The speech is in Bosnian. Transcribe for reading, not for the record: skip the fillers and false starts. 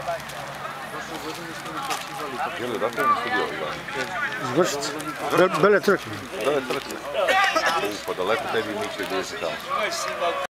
Jeli, dakle je nešto bio igrani? Zvršice. Bele trke. Bele trke. Pa daleko tebi Miće gdje si tamo.